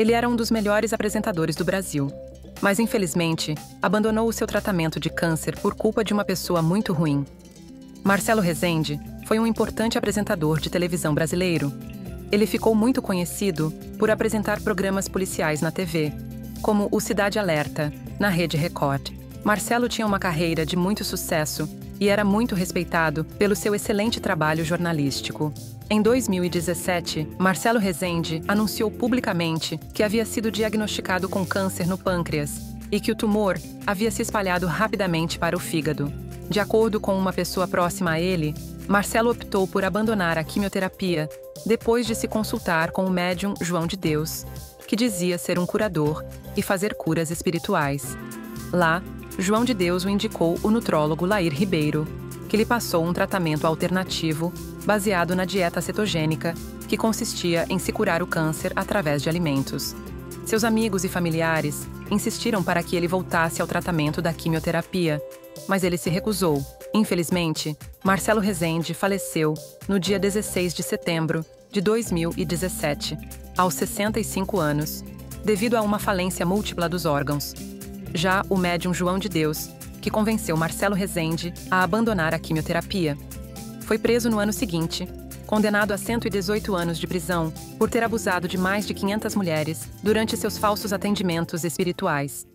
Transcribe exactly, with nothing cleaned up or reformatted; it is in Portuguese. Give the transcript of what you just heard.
Ele era um dos melhores apresentadores do Brasil, mas infelizmente abandonou o seu tratamento de câncer por culpa de uma pessoa muito ruim. Marcelo Rezende foi um importante apresentador de televisão brasileiro. Ele ficou muito conhecido por apresentar programas policiais na T V, como o Cidade Alerta, na Rede Record. Marcelo tinha uma carreira de muito sucesso e era muito respeitado pelo seu excelente trabalho jornalístico. Em dois mil e dezessete, Marcelo Rezende anunciou publicamente que havia sido diagnosticado com câncer no pâncreas e que o tumor havia se espalhado rapidamente para o fígado. De acordo com uma pessoa próxima a ele, Marcelo optou por abandonar a quimioterapia depois de se consultar com o médium João de Deus, que dizia ser um curador e fazer curas espirituais. Lá, João de Deus o indicou o nutrólogo Lair Ribeiro, que lhe passou um tratamento alternativo baseado na dieta cetogênica, que consistia em se curar o câncer através de alimentos. Seus amigos e familiares insistiram para que ele voltasse ao tratamento da quimioterapia, mas ele se recusou. Infelizmente, Marcelo Rezende faleceu no dia dezesseis de setembro de dois mil e dezessete, aos sessenta e cinco anos, devido a uma falência múltipla dos órgãos. Já o médium João de Deus, que convenceu Marcelo Rezende a abandonar a quimioterapia, foi preso no ano seguinte, condenado a cento e dezoito anos de prisão por ter abusado de mais de quinhentas mulheres durante seus falsos atendimentos espirituais.